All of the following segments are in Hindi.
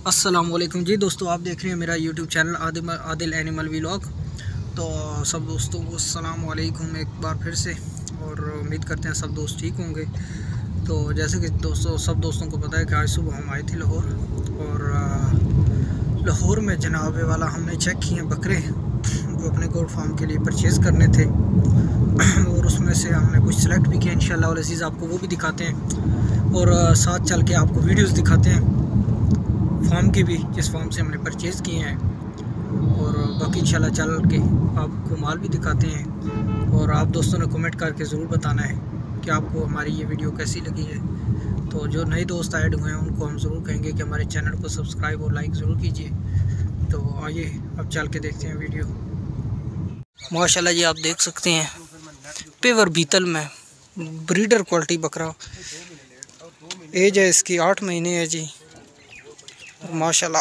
अस्सलाम वालेकुम जी दोस्तों, आप देख रहे हैं मेरा YouTube channel Adil animal vlog. तो सब दोस्तों को अस्सलाम वालेकुम एक बार फिर से, और उम्मीद करते हैं सब दोस्त ठीक होंगे। तो जैसे कि दोस्तों सब दोस्तों को पता है कि आज सुबह हम आए थे लाहौर, और लाहौर में जनाबे वाला हमने चेक किए बकरे जो अपने गोट फार्म के लिए परचेज़ करने थे, और उसमें से हमने कुछ सेलेक्ट भी किया। इंशाल्लाह वल अज़ीज़ आपको वो भी दिखाते हैं, और साथ चल के आपको वीडियोस दिखाते हैं फार्म की भी, जिस फार्म से हमने परचेज़ किए हैं, और बाकी इंशाल्लाह चल के आपको माल भी दिखाते हैं। और आप दोस्तों ने कमेंट करके ज़रूर बताना है कि आपको हमारी ये वीडियो कैसी लगी है। तो जो नए दोस्त ऐड हुए हैं उनको हम ज़रूर कहेंगे कि हमारे चैनल को सब्सक्राइब और लाइक ज़रूर कीजिए। तो आइए अब चल के देखते हैं वीडियो। माशाल्लाह जी, आप देख सकते हैं पेवर बीतल में ब्रीडर क्वालिटी बकरा, एज है इसकी 8 महीने है जी। माशाल्लाह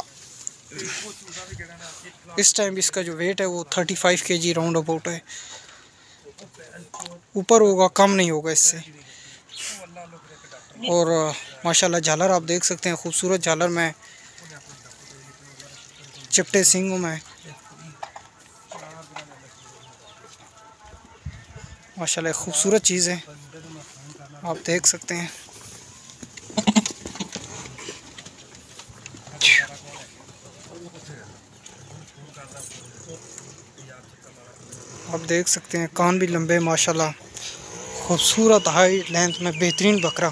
इस टाइम इसका जो वेट है वो 35 kg राउंड अबाउट है। ऊपर होगा, कम नहीं होगा इससे। और माशाल्लाह झालर आप देख सकते हैं, खूबसूरत झालर में, चिपटे सींगों में। माशाल्लाह खूबसूरत चीज़ है, आप देख सकते हैं। आप देख सकते हैं कान भी लंबे, माशाल्लाह खूबसूरत हाइट लेंथ में बेहतरीन बकरा।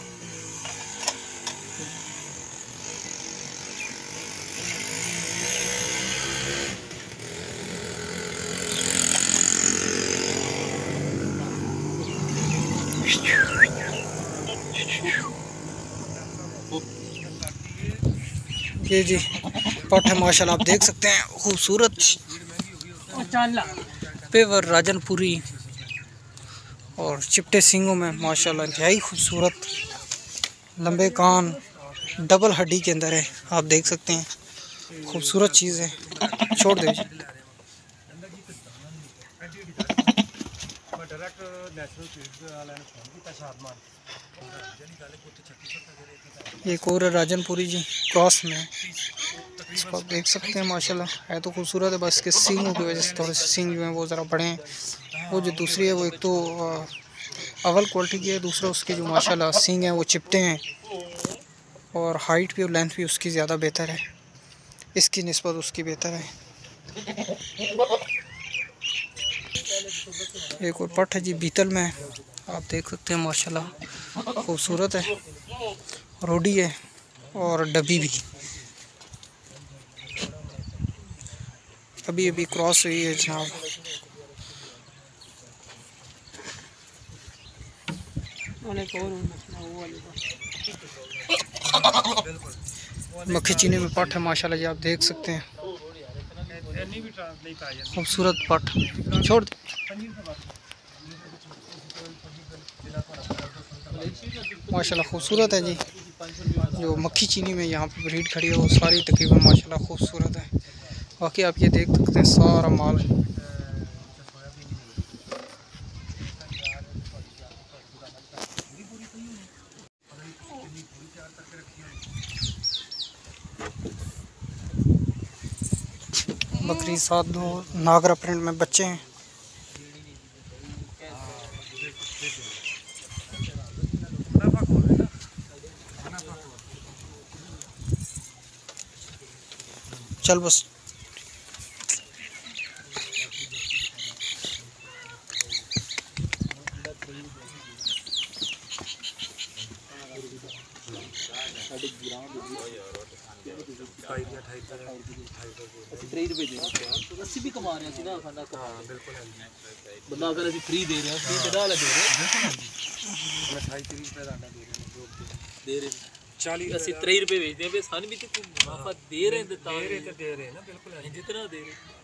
ये जी पट है, माशाल्लाह आप देख सकते हैं खूबसूरत पेवर राजनपुरी और चिपटे सींगों में, माशाल्लाह इंतहाई खूबसूरत। लंबे कान डबल हड्डी के अंदर है, आप देख सकते हैं, खूबसूरत चीज़ है। छोड़ दे। एक और है राजनपुरी जी, क्रॉस में, इसको आप देख सकते हैं। माशाल्लाह है तो खूबसूरत है, बस इसके सींगों की वजह से थोड़े से सींग जो हैं वो ज़रा बड़े हैं। वो जो दूसरी है वो एक तो अव्वल क्वालिटी की है, दूसरा उसके जो माशाल्लाह सींग हैं वो चिपटे हैं, और हाइट भी और लेंथ भी उसकी ज़्यादा बेहतर है, इसकी निस्बत उसकी बेहतर है। एक और पट है जी बीतल में, आप देख सकते हैं, माशाल्लाह खूबसूरत है, रोडी है और डबी भी। अभी अभी क्रॉस हुई है जनाब। मक्खी चीनी में पट है, माशाल्लाह जी आप देख सकते हैं, खूबसूरत पट। छोड़ माशाल्लाह खूबसूरत है जी। जो मक्खी चीनी में यहाँ पे ब्रीड खड़ी है वो सारी तकरीबन माशाल्लाह खूबसूरत है। बाकी आप ये देख सकते हैं सारा माल। बकरी साथ दो नागरा प्रिंट में बच्चे हैं। चल बस। ਅਸੀਂ ਵੀ ਕਮਾ ਰਹੇ ਸੀ ਨਾ, ਖਾਣਾ ਕਮਾ ਰਹੇ। ਬਿਲਕੁਲ ਬੰਦਾ ਅਗਰ ਅਸੀਂ ਫ੍ਰੀ ਦੇ ਰਹੇ ਹਾਂ, ਫ੍ਰੀ ਕਿਹੜਾ ਵਾਲਾ ਦੇ ਰਹੇ ਹਾਂ, 28-30 ਰੁਪਏ ਦਾ ਦੇ ਰਹੇ 40 ਅਸੀਂ 23 ਰੁਪਏ ਵੇਚਦੇ ਹਾਂ, ਸਾਨੂੰ ਵੀ ਤੇ ਮੁਨਾਫਾ ਦੇ ਰਹੇ ਤੇ ਤਾਂ ਦੇ ਰਹੇ ਨਾ। ਬਿਲਕੁਲ ਜਿੰਨਾ ਦੇ ਰਹੇ।